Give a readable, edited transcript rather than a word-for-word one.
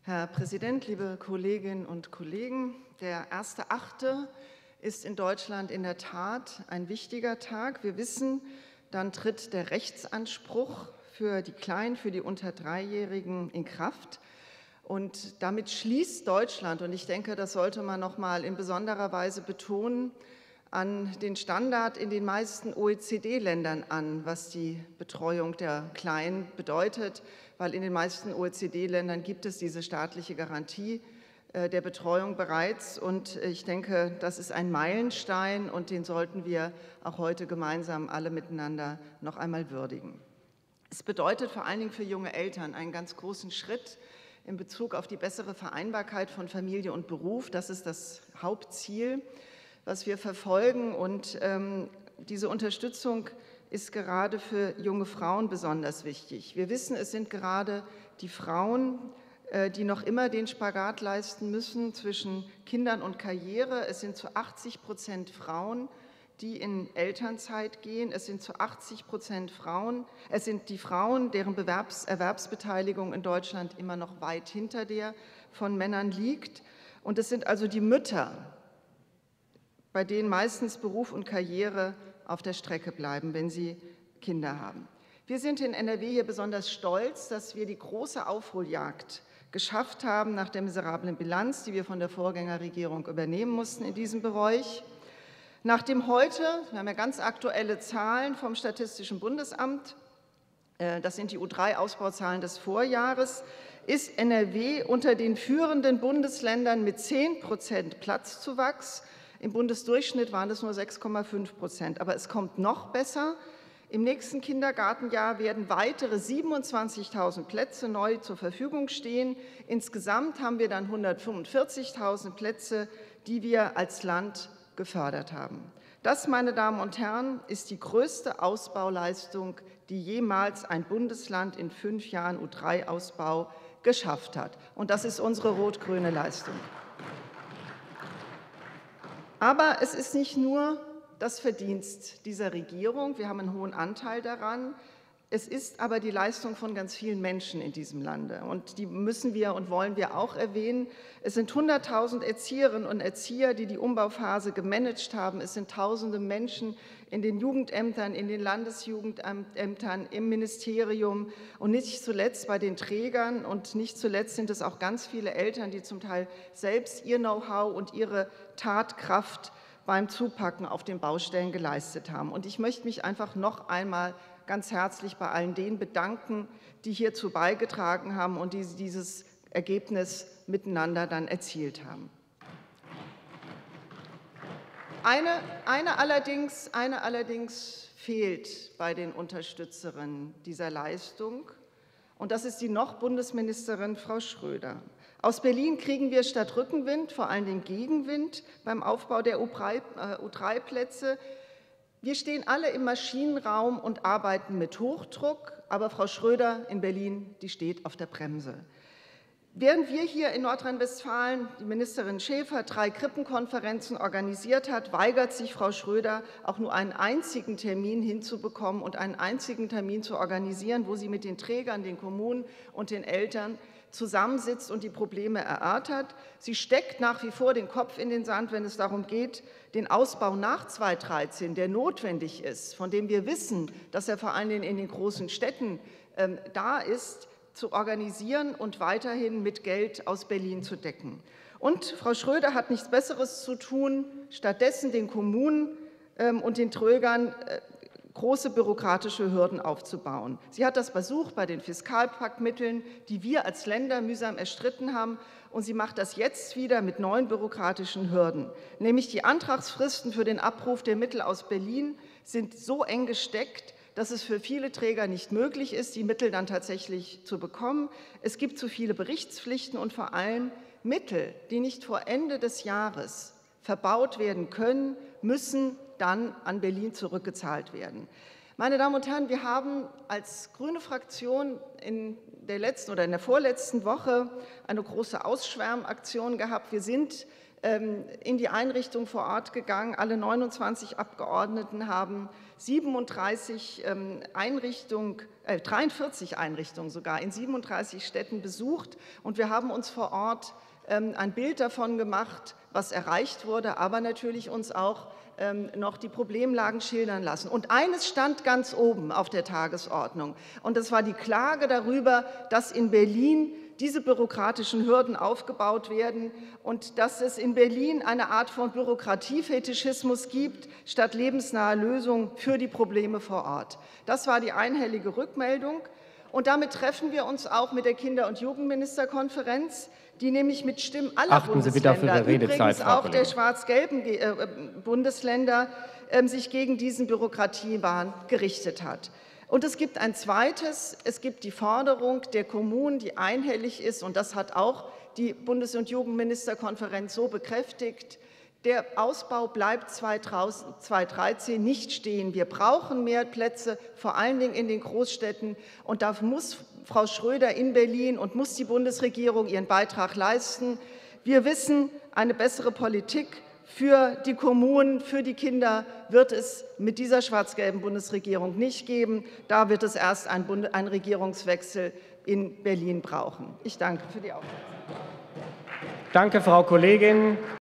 Herr Präsident, liebe Kolleginnen und Kollegen! Der 1.8. ist in Deutschland in der Tat ein wichtiger Tag. Wir wissen, dann tritt der Rechtsanspruch für die Kleinen, für die unter Dreijährigen in Kraft. Und damit schließt Deutschland, und ich denke, das sollte man noch mal in besonderer Weise betonen, an den Standard in den meisten OECD-Ländern an, was die Betreuung der Kleinen bedeutet, weil in den meisten OECD-Ländern gibt es diese staatliche Garantie der Betreuung bereits. Und ich denke, das ist ein Meilenstein, und den sollten wir auch heute gemeinsam alle miteinander noch einmal würdigen. Es bedeutet vor allen Dingen für junge Eltern einen ganz großen Schritt in Bezug auf die bessere Vereinbarkeit von Familie und Beruf. Das ist das Hauptziel, was wir verfolgen, und diese Unterstützung ist gerade für junge Frauen besonders wichtig. Wir wissen, es sind gerade die Frauen, die noch immer den Spagat leisten müssen zwischen Kindern und Karriere. Es sind zu 80% Frauen, die in Elternzeit gehen. Es sind zu 80% Frauen. Es sind die Frauen, deren Erwerbsbeteiligung in Deutschland immer noch weit hinter der von Männern liegt. Und es sind also die Mütter, bei denen meistens Beruf und Karriere auf der Strecke bleiben, wenn sie Kinder haben. Wir sind in NRW hier besonders stolz, dass wir die große Aufholjagd geschafft haben nach der miserablen Bilanz, die wir von der Vorgängerregierung übernehmen mussten in diesem Bereich. Nachdem heute, wir haben ja ganz aktuelle Zahlen vom Statistischen Bundesamt, das sind die U3-Ausbauzahlen des Vorjahres, ist NRW unter den führenden Bundesländern mit 10% Platzzuwachs. Im Bundesdurchschnitt waren es nur 6,5%. Aber es kommt noch besser. Im nächsten Kindergartenjahr werden weitere 27.000 Plätze neu zur Verfügung stehen. Insgesamt haben wir dann 145.000 Plätze, die wir als Land gefördert haben. Das, meine Damen und Herren, ist die größte Ausbauleistung, die jemals ein Bundesland in 5 Jahren U3-Ausbau geschafft hat. Und das ist unsere rot-grüne Leistung. Aber es ist nicht nur das Verdienst dieser Regierung. Wir haben einen hohen Anteil daran. Es ist aber die Leistung von ganz vielen Menschen in diesem Lande. Und die müssen wir und wollen wir auch erwähnen. Es sind 100.000 Erzieherinnen und Erzieher, die die Umbauphase gemanagt haben. Es sind tausende Menschen in den Jugendämtern, in den Landesjugendämtern, im Ministerium und nicht zuletzt bei den Trägern. Und nicht zuletzt sind es auch ganz viele Eltern, die zum Teil selbst ihr Know-how und ihre Tatkraft beim Zupacken auf den Baustellen geleistet haben. Und ich möchte mich einfach noch einmal ganz herzlich bei allen denen bedanken, die hierzu beigetragen haben und die dieses Ergebnis miteinander dann erzielt haben. Eine allerdings fehlt bei den Unterstützerinnen dieser Leistung, und das ist die noch Bundesministerin Frau Schröder. Aus Berlin kriegen wir statt Rückenwind vor allem den Gegenwind beim Aufbau der U3-Plätze. Wir stehen alle im Maschinenraum und arbeiten mit Hochdruck, aber Frau Schröder in Berlin, die steht auf der Bremse. Während wir hier in Nordrhein-Westfalen, die Ministerin Schäfer, 3 Krippenkonferenzen organisiert hat, weigert sich Frau Schröder, auch nur einen einzigen Termin hinzubekommen und einen einzigen Termin zu organisieren, wo sie mit den Trägern, den Kommunen und den Eltern zusammensitzt und die Probleme erörtert. Sie steckt nach wie vor den Kopf in den Sand, wenn es darum geht, den Ausbau nach 2013, der notwendig ist, von dem wir wissen, dass er vor allen Dingen in den großen Städten da ist, zu organisieren und weiterhin mit Geld aus Berlin zu decken. Und Frau Schröder hat nichts Besseres zu tun, stattdessen den Kommunen und den Trägern große bürokratische Hürden aufzubauen. Sie hat das versucht bei den Fiskalpaktmitteln, die wir als Länder mühsam erstritten haben, und sie macht das jetzt wieder mit neuen bürokratischen Hürden. Nämlich die Antragsfristen für den Abruf der Mittel aus Berlin sind so eng gesteckt, dass es für viele Träger nicht möglich ist, die Mittel dann tatsächlich zu bekommen. Es gibt zu viele Berichtspflichten und vor allem Mittel, die nicht vor Ende des Jahres verbaut werden können, müssen dann an Berlin zurückgezahlt werden. Meine Damen und Herren, wir haben als grüne Fraktion in der vorletzten Woche eine große Ausschwärmaktion gehabt. Wir sind in die Einrichtung vor Ort gegangen. Alle 29 Abgeordneten haben 43 Einrichtungen sogar in 37 Städten besucht. Und wir haben uns vor Ort ein Bild davon gemacht, was erreicht wurde, aber natürlich uns auch noch die Problemlagen schildern lassen. Und eines stand ganz oben auf der Tagesordnung, und das war die Klage darüber, dass in Berlin diese bürokratischen Hürden aufgebaut werden und dass es in Berlin eine Art von Bürokratiefetischismus gibt, statt lebensnahe Lösungen für die Probleme vor Ort. Das war die einhellige Rückmeldung. Und damit treffen wir uns auch mit der Kinder- und Jugendministerkonferenz, die nämlich mit Stimmen aller Achten Sie bitte auf Ihre Bundesländer, Redezeit, übrigens Frau auch Kollegin. der schwarz-gelben Bundesländer, sich gegen diesen Bürokratiewahn gerichtet hat. Und es gibt ein zweites, es gibt die Forderung der Kommunen, die einhellig ist, und das hat auch die Bundes- und Jugendministerkonferenz so bekräftigt: Der Ausbau bleibt 2013 nicht stehen. Wir brauchen mehr Plätze, vor allen Dingen in den Großstädten. Und da muss Frau Schröder in Berlin und muss die Bundesregierung ihren Beitrag leisten. Wir wissen, eine bessere Politik für die Kommunen, für die Kinder wird es mit dieser schwarz-gelben Bundesregierung nicht geben. Da wird es erst einen Regierungswechsel in Berlin brauchen. Ich danke für die Aufmerksamkeit. Danke, Frau Kollegin.